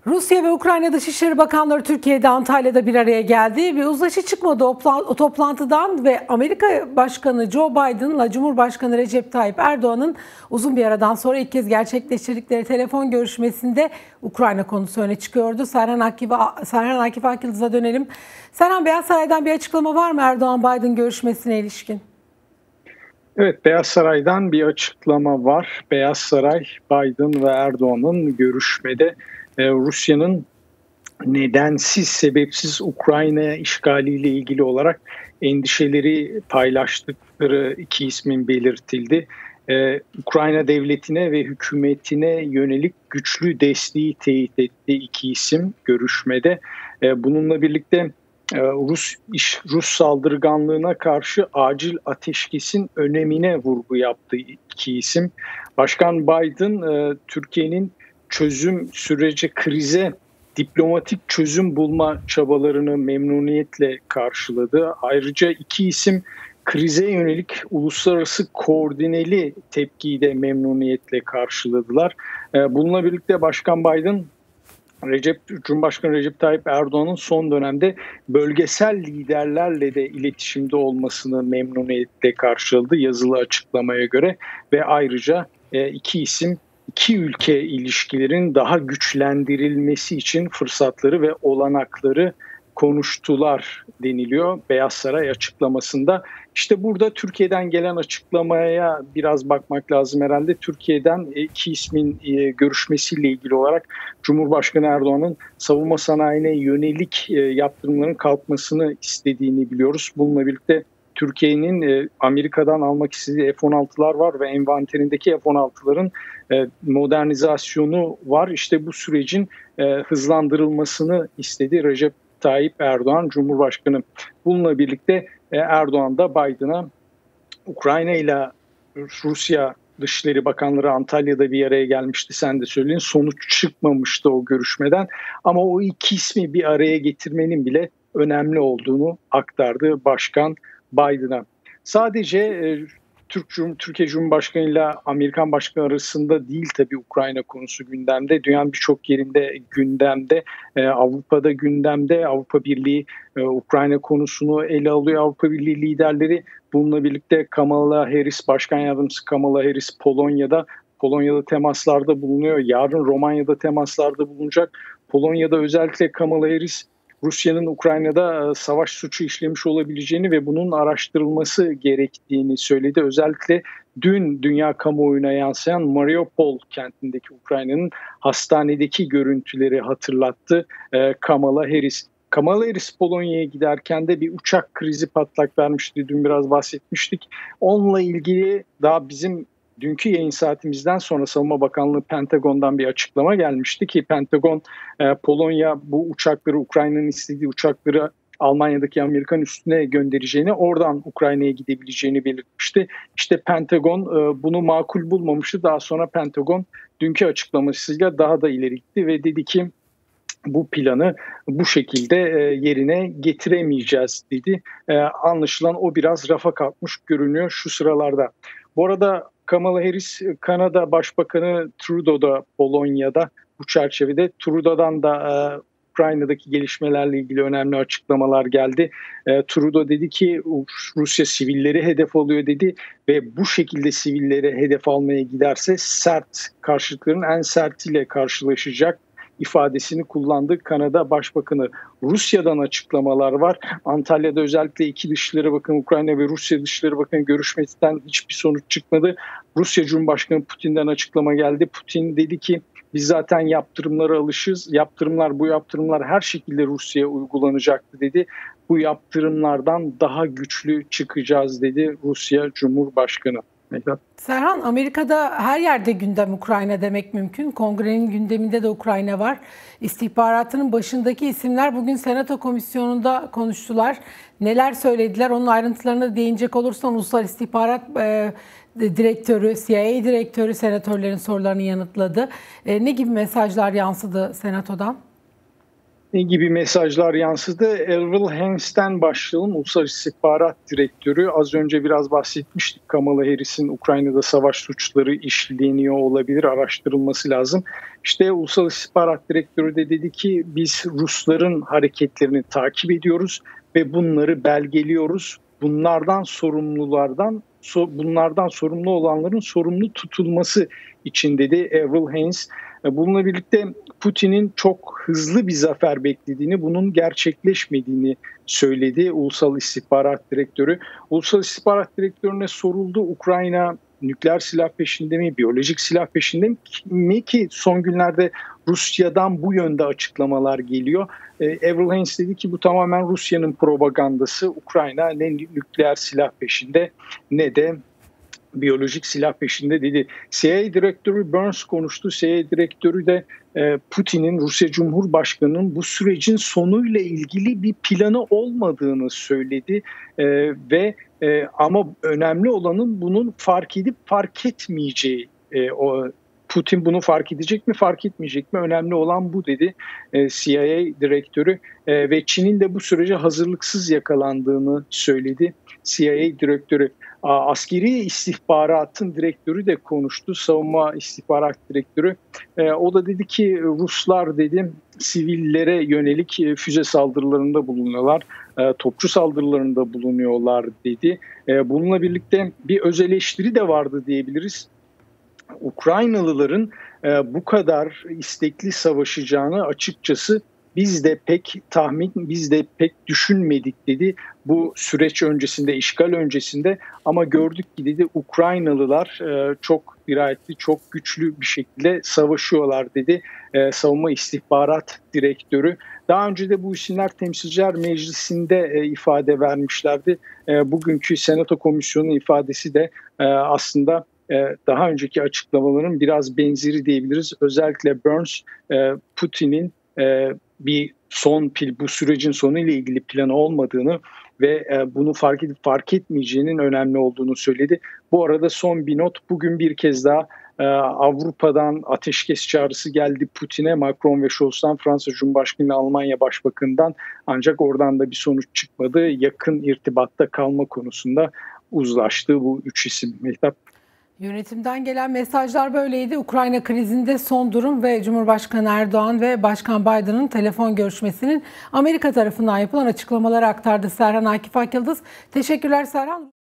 Rusya ve Ukrayna Dışişleri Bakanları Türkiye'de Antalya'da bir araya geldi. Bir uzlaşı çıkmadı o toplantıdan ve Amerika Başkanı Joe Biden'la Cumhurbaşkanı Recep Tayyip Erdoğan'ın uzun bir aradan sonra ilk kez gerçekleştirdikleri telefon görüşmesinde Ukrayna konusu öne çıkıyordu. Serhan Akif Akyıldız'a dönelim. Serhan, Beyaz Saray'dan bir açıklama var mı Erdoğan-Biden görüşmesine ilişkin? Evet, Beyaz Saray'dan bir açıklama var. Beyaz Saray, Biden ve Erdoğan'ın görüşmede Rusya'nın nedensiz, sebepsiz Ukrayna işgaliyle ilgili olarak endişeleri paylaştıkları iki ismin belirtildi. Ukrayna devletine ve hükümetine yönelik güçlü desteği teyit etti iki isim görüşmede. Bununla birlikte Rus saldırganlığına karşı acil ateşkesin önemine vurgu yaptı iki isim. Başkan Biden Türkiye'nin krize diplomatik çözüm bulma çabalarını memnuniyetle karşıladı. Ayrıca iki isim krize yönelik uluslararası koordineli tepkiyi de memnuniyetle karşıladılar. Bununla birlikte Başkan Biden, Cumhurbaşkanı Recep Tayyip Erdoğan'ın son dönemde bölgesel liderlerle de iletişimde olmasını memnuniyetle karşıladı yazılı açıklamaya göre ve ayrıca iki ülke ilişkilerin daha güçlendirilmesi için fırsatları ve olanakları konuştular deniliyor Beyaz Saray açıklamasında. İşte burada Türkiye'den gelen açıklamaya biraz bakmak lazım herhalde. Türkiye'den iki ismin görüşmesiyle ilgili olarak Cumhurbaşkanı Erdoğan'ın savunma sanayine yönelik yaptırımların kalkmasını istediğini biliyoruz. Bununla birlikte Türkiye'nin Amerika'dan almak istediği F-16'lar var ve envanterindeki F-16'ların modernizasyonu var. İşte bu sürecin hızlandırılmasını istedi Recep Tayyip Erdoğan Cumhurbaşkanı. Bununla birlikte Erdoğan da Biden'a Ukrayna ile Rusya Dışişleri Bakanları Antalya'da bir araya gelmişti, sen de söyledin. Sonuç çıkmamıştı o görüşmeden ama o iki ismi bir araya getirmenin bile önemli olduğunu aktardı Başkan Biden'a. Sadece Türkiye Cumhurbaşkanı ile Amerikan Başkanı arasında değil tabii Ukrayna konusu gündemde. Dünyanın birçok yerinde gündemde, Avrupa'da gündemde. Avrupa Birliği Ukrayna konusunu ele alıyor. Avrupa Birliği liderleri bununla birlikte Başkan Yardımcısı Kamala Harris Polonya'da temaslarda bulunuyor. Yarın Romanya'da temaslarda bulunacak. Polonya'da özellikle Kamala Harris Rusya'nın Ukrayna'da savaş suçu işlemiş olabileceğini ve bunun araştırılması gerektiğini söyledi. Özellikle dün dünya kamuoyuna yansıyan Mariupol kentindeki Ukrayna'nın hastanedeki görüntüleri hatırlattı Kamala Harris. Kamala Harris Polonya'ya giderken de bir uçak krizi patlak vermişti. Dün biraz bahsetmiştik. Onunla ilgili daha bizim dünkü yayın saatimizden sonra Savunma Bakanlığı Pentagon'dan bir açıklama gelmişti ki Pentagon Polonya bu uçakları, Ukrayna'nın istediği uçakları Almanya'daki Amerikan üstüne göndereceğini, oradan Ukrayna'ya gidebileceğini belirtmişti. İşte Pentagon bunu makul bulmamıştı. Daha sonra Pentagon dünkü açıklamasıyla daha da ileri gitti ve dedi ki bu planı bu şekilde yerine getiremeyeceğiz dedi. Anlaşılan o biraz rafa kalkmış görünüyor şu sıralarda. Bu arada Kamala Harris, Kanada Başbakanı Trudeau da Polonya'da, bu çerçevede Trudeau'dan da Ukrayna'daki gelişmelerle ilgili önemli açıklamalar geldi. Trudeau dedi ki Rusya sivilleri hedef alıyor dedi ve bu şekilde sivilleri hedef almaya giderse karşıtların en sertiyle karşılaşacak ifadesini kullandı Kanada Başbakanı. Rusya'dan açıklamalar var. Antalya'da özellikle iki Dışişleri Bakanı, Ukrayna ve Rusya Dışişleri Bakanı görüşmesinden hiçbir sonuç çıkmadı. Rusya Cumhurbaşkanı Putin'den açıklama geldi. Putin dedi ki biz zaten yaptırımlara alışız. Bu yaptırımlar her şekilde Rusya'ya uygulanacaktı dedi. Bu yaptırımlardan daha güçlü çıkacağız dedi Rusya Cumhurbaşkanı. Serhan, Amerika'da her yerde gündem Ukrayna demek mümkün. Kongrenin gündeminde de Ukrayna var. İstihbaratının başındaki isimler bugün Senato Komisyonu'nda konuştular. Neler söylediler? Onun ayrıntılarına değinecek olursan Ulusal İstihbarat Direktörü, CIA Direktörü senatörlerin sorularını yanıtladı. Ne gibi mesajlar yansıdı Senato'dan? gibi mesajlar yansıdı. Avril Haines''ten başlayalım. Ulusal İstihbarat Direktörü. Az önce biraz bahsetmiştik. Kamala Harris'in Ukrayna'da savaş suçları işleniyor olabilir, araştırılması lazım. İşte Ulusal İstihbarat Direktörü de dedi ki biz Rusların hareketlerini takip ediyoruz ve bunları belgeliyoruz. Bunlardan sorumlu olanların sorumlu tutulması için dedi Avril Haines. Bununla birlikte Putin'in çok hızlı bir zafer beklediğini, bunun gerçekleşmediğini söyledi Ulusal İstihbarat Direktörü. Ulusal İstihbarat Direktörü'ne soruldu, Ukrayna nükleer silah peşinde mi, biyolojik silah peşinde mi ki son günlerde Rusya'dan bu yönde açıklamalar geliyor. Avril Haines dedi ki bu tamamen Rusya'nın propagandası. Ukrayna ne nükleer silah peşinde ne de biyolojik silah peşinde dedi. CIA Direktörü Burns konuştu. CIA Direktörü de Putin'in, Rusya Cumhurbaşkanı'nın bu sürecin sonuyla ilgili bir planı olmadığını söyledi. Ama önemli olanın bunun fark edip fark etmeyeceği. Putin bunu fark edecek mi, fark etmeyecek mi? Önemli olan bu dedi CIA Direktörü ve Çin'in de bu sürece hazırlıksız yakalandığını söyledi CIA Direktörü. Askeri istihbaratın direktörü de konuştu, savunma istihbarat direktörü. O da dedi ki Ruslar dedi sivillere yönelik füze saldırılarında bulunuyorlar, topçu saldırılarında bulunuyorlar dedi. Bununla birlikte bir öz eleştiri de vardı diyebiliriz. Ukraynalıların bu kadar istekli savaşacağını açıkçası biz de pek düşünmedik dedi. Bu süreç öncesinde, işgal öncesinde, ama gördük ki dedi Ukraynalılar çok dirayetli, çok güçlü bir şekilde savaşıyorlar dedi Savunma İstihbarat Direktörü. Daha önce de bu isimler Temsilciler Meclisi'nde ifade vermişlerdi. Bugünkü Senato Komisyonu ifadesi de aslında daha önceki açıklamaların biraz benzeri diyebiliriz. Özellikle Burns, Putin'in bu sürecin sonu ile ilgili planı olmadığını ve bunu fark edip fark etmeyeceğinin önemli olduğunu söyledi. Bu arada son bir not, bugün bir kez daha Avrupa'dan ateşkes çağrısı geldi Putin'e, Macron ve Scholz'tan, Fransa Cumhurbaşkanı ve Almanya Başbakanı'ndan, ancak oradan da bir sonuç çıkmadı. Yakın irtibatta kalma konusunda uzlaştı bu üç isim. Mehtap. Yönetimden gelen mesajlar böyleydi. Ukrayna krizinde son durum ve Cumhurbaşkanı Erdoğan ve Başkan Biden'ın telefon görüşmesinin Amerika tarafından yapılan açıklamaları aktardı Serhan Akif Akyıldız. Teşekkürler Serhan.